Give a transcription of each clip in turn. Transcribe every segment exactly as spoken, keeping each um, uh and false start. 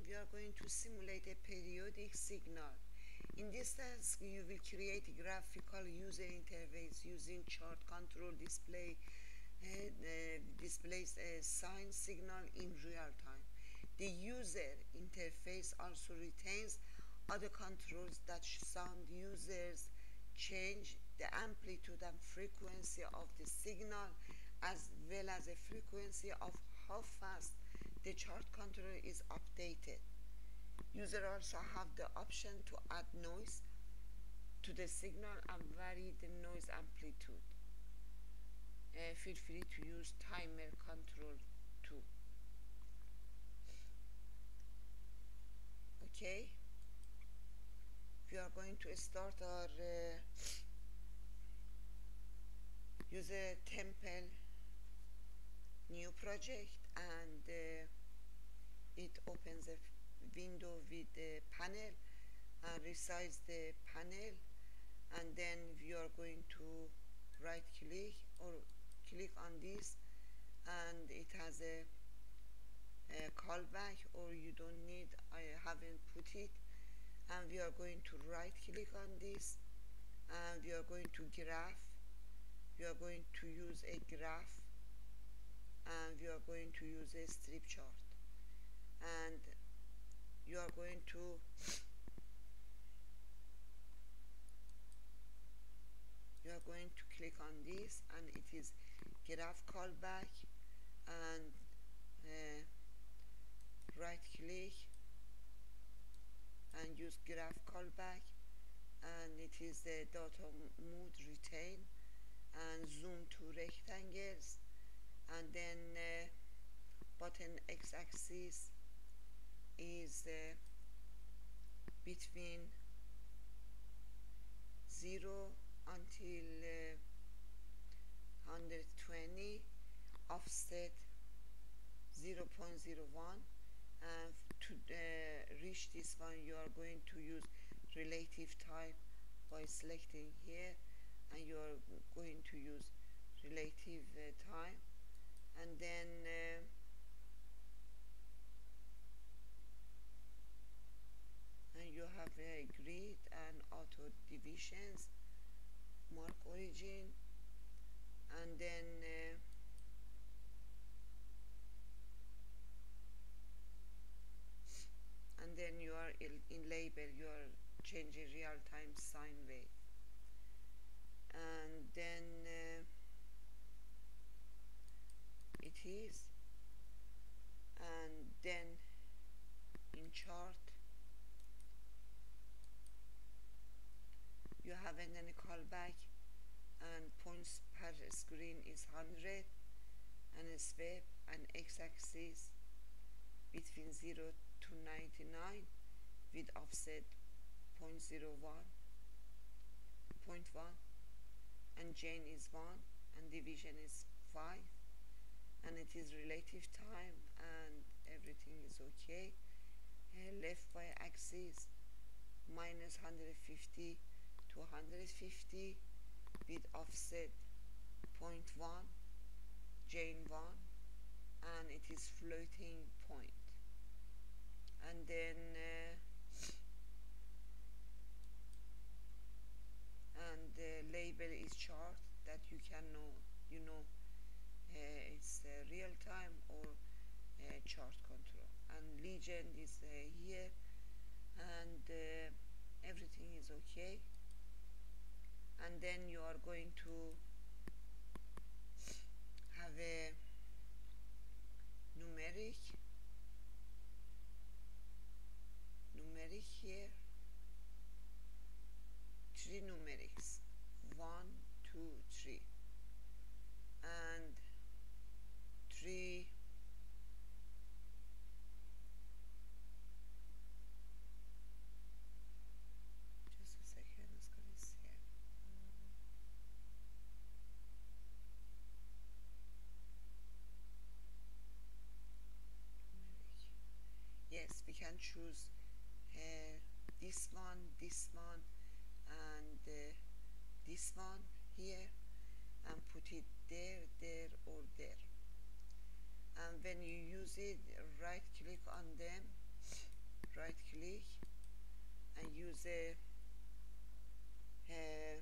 we are going to simulate a periodic signal. In this task, you will create a graphical user interface using chart control display and uh, displays a sine signal in real time. The user interface also retains other controls that sound users change the amplitude and frequency of the signal, as well as the frequency of how fast the chart controller is updated. User also have the option to add noise to the signal and vary the noise amplitude. Uh, feel free to use timer control too. Okay, we are going to start our uh, user temple new project, and uh, it opens a window with the panel and resize the panel, and then we are going to right click or click on this, and it has a, a callback, or you don't need, I haven't put it, and we are going to right click on this, and we are going to graph, we are going to use a graph, and we are going to use a strip chart, and you are going to you are going to click on this, and it is graph callback, and uh, right click and use graph callback, and it is the data mode retain, and zoom to rectangles, and then uh, button x-axis is uh, between zero until uh, one hundred twenty, offset zero point zero one, and to uh, reach this one you are going to use relative time by selecting here, and you are going to use relative uh, time, and then uh, and you have a grid and auto divisions, mark origin, and then uh, and then you are in, in label, you are changing real-time sine wave, and then uh, it is, and then in chart you have an then a callback, and points per screen is one hundred, and a sweep and x-axis between zero to ninety-nine with offset zero point zero one, zero point one, and gain is one, and division is five, and it is relative time, and everything is okay. Uh, left y axis minus one hundred fifty to one hundred fifty with offset zero point one, gain one, and it is floating point, and then uh, and the label is chart, that you can know, you know uh, it's uh, real time or uh, chart control, and legend is uh, here, and uh, everything is okay. And then you are going to have a numeric numeric here, three numerics, one, two, three, and three just a second, let's go this here. Yes, we can choose uh, this one, this one, and uh, this one here, and put it there, there, or there. And when you use it, right click on them right click and use a, a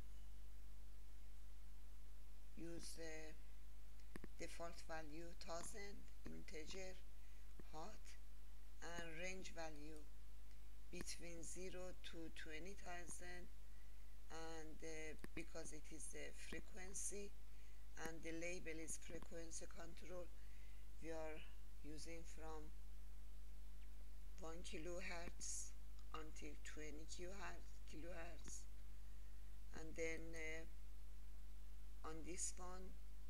use a default value one thousand integer hot and range value between zero to twenty thousand, and uh, because it is a frequency and the label is frequency control, we are using from one kilohertz until twenty kilohertz. And then uh, on this one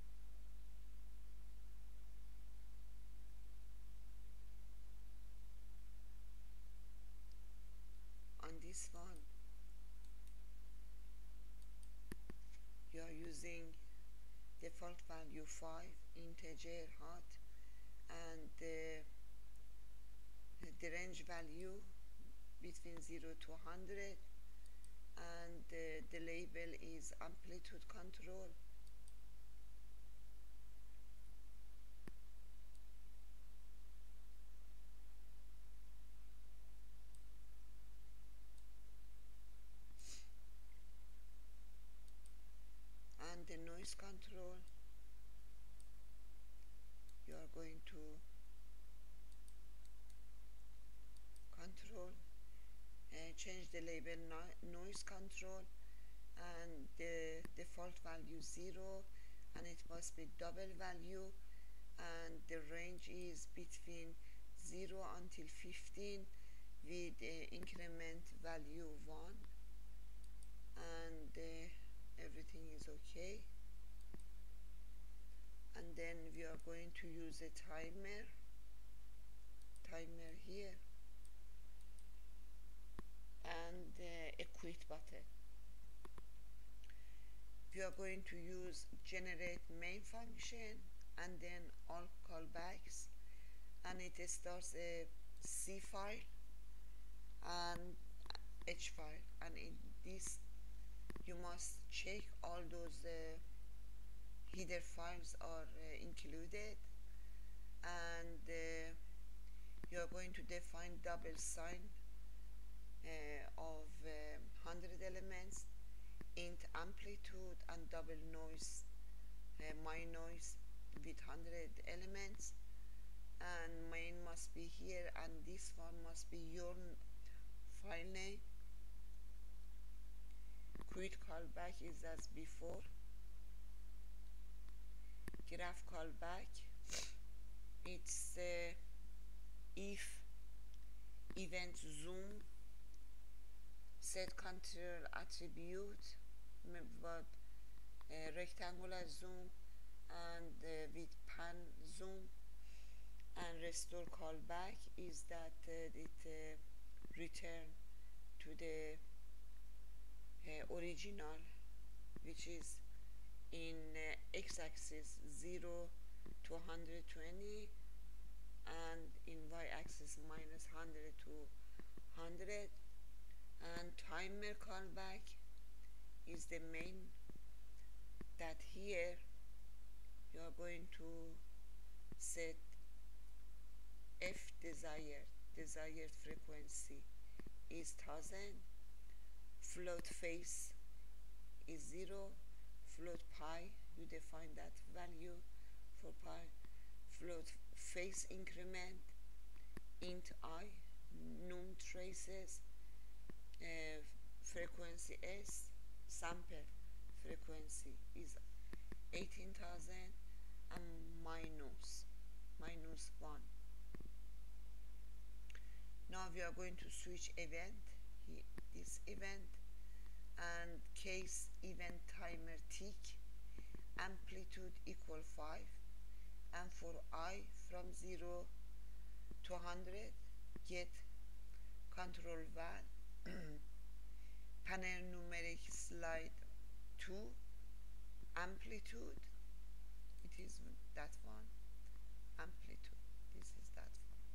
on this one you are using default value five integer hot, and uh, the range value between zero to one hundred, and uh, the label is amplitude control. And the noise control, you are going to control uh, change the label no noise control, and the default value zero, and it must be double value, and the range is between zero until fifteen with uh, increment value one, and uh, everything is okay. And then we are going to use a timer timer here and uh, a quit button. We are going to use generate main function and then all callbacks, and it starts a C file and H file, and in this you must check all those uh, header files are uh, included, and uh, you are going to define double sign uh, of uh, one hundred elements, int amplitude, and double noise, uh, my noise with one hundred elements, and main must be here, and this one must be your file name. Quit callback is as before. Graph callback, it's uh, if event zoom set control attribute but uh, rectangular zoom and uh, with pan zoom, and restore callback is that uh, it uh, return to the uh, original, which is in uh, x-axis zero to one hundred twenty, and in y-axis minus one hundred to one hundred. And timer callback is the main, that here you are going to set f desired desired frequency is one thousand, float face is zero, float pi, you define that value for pi, float face increment int I, num traces, uh, frequency s, sample frequency is eighteen thousand, and minus minus one. Now we are going to switch event, this event, and case event timer tick, amplitude equal five, and for I from zero to one hundred, get control val panel numeric slide two, amplitude, it is that one, amplitude, this is that one,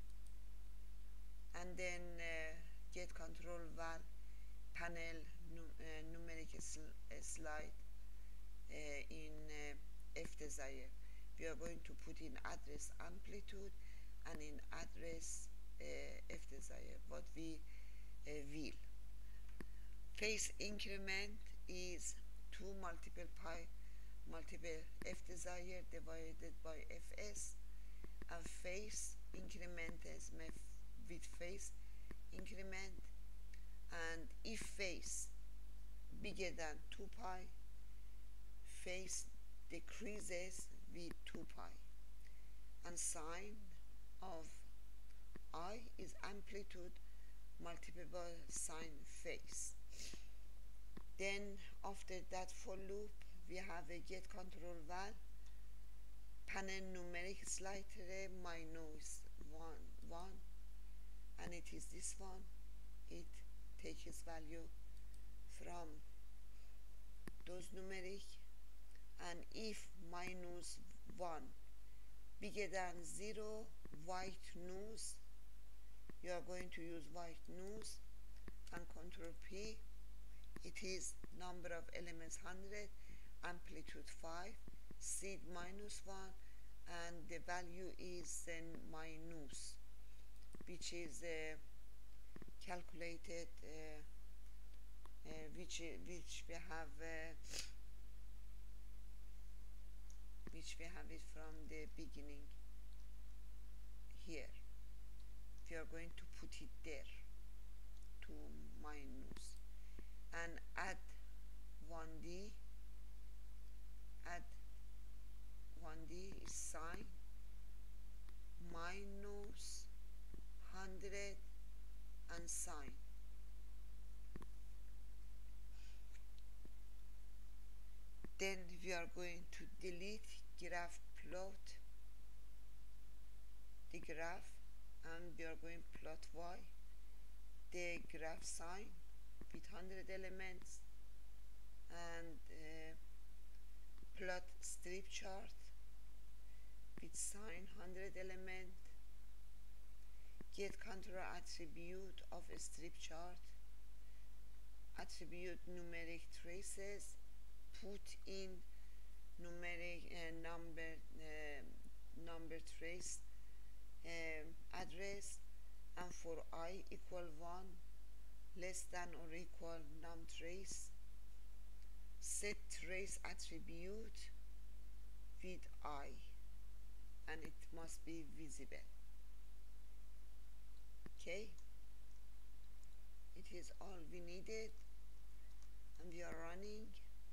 and then uh, get control val panel nu uh, numeric sl uh, slide uh, in uh, f desire. We are going to put in address amplitude and in address uh, f desired, what we uh, will. Phase increment is two multiple pi multiple f desired divided by fs, and phase increment is with phase increment, and if phase bigger than two pi, phase decreases with two pi, and sine of I is amplitude multiplied by sine phase. Then after that for loop we have a get control val, panel numeric slider minus one one, and it is this one. It takes its value from those numeric, and if minus one bigger than zero, white noise, you are going to use white noise, and control P, it is number of elements one hundred, amplitude five, seed minus one, and the value is then minus, which is uh, calculated uh, uh, which which we have uh, which we have it from the beginning here. We are going to put it there to minus, and add one D, add one D is sine minus one hundred and sine. Then we are going to delete graph plot, the graph, and we are going to plot y, the graph sine with one hundred elements, and uh, plot strip chart with sine one hundred element, get control attribute of a strip chart, attribute numeric traces, put in numeric uh, number uh, number trace uh, address, and for I equal one, less than or equal num trace, set trace attribute with I, and it must be visible. Okay, it is all we needed, and we are running.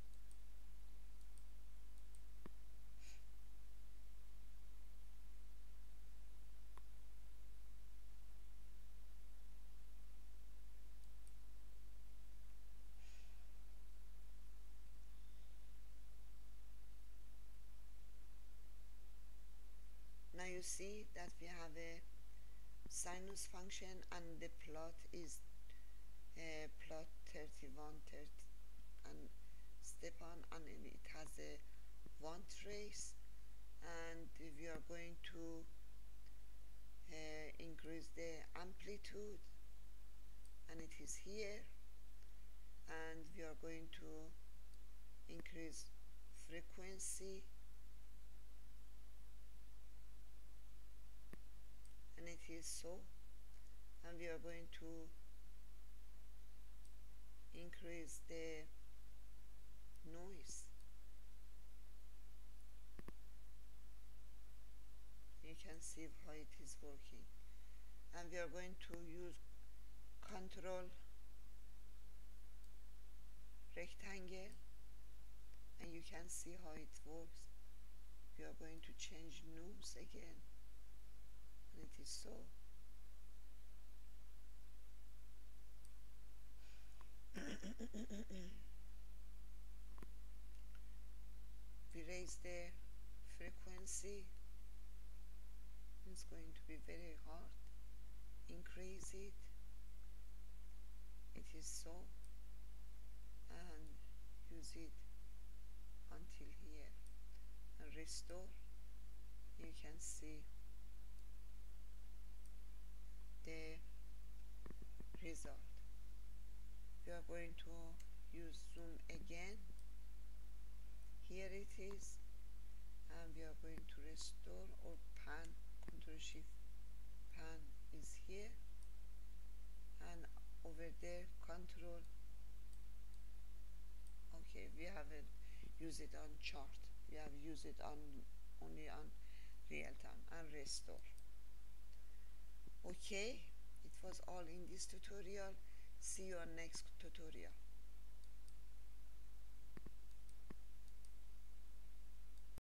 Now you see that we have a sinus function, and the plot is uh, plot thirty-one, thirty, and step on, and it has a one trace, and we are going to uh, increase the amplitude, and it is here, and we are going to increase frequency, and it is so, and we are going to increase the noise. You can see how it is working, and we are going to use control rectangle, and you can see how it works. We are going to change noise again, and it is so. We raise the frequency, it's going to be very hard. Increase it, it is so, and use it until here, and restore. You can see the result. We are going to use zoom again. Here it is, and we are going to restore or pan. Control shift pan is here. here, and over there control. Okay, we haven't used it on chart, we have used it on only on real time, and restore. Okay, it was all in this tutorial. See you on next tutorial.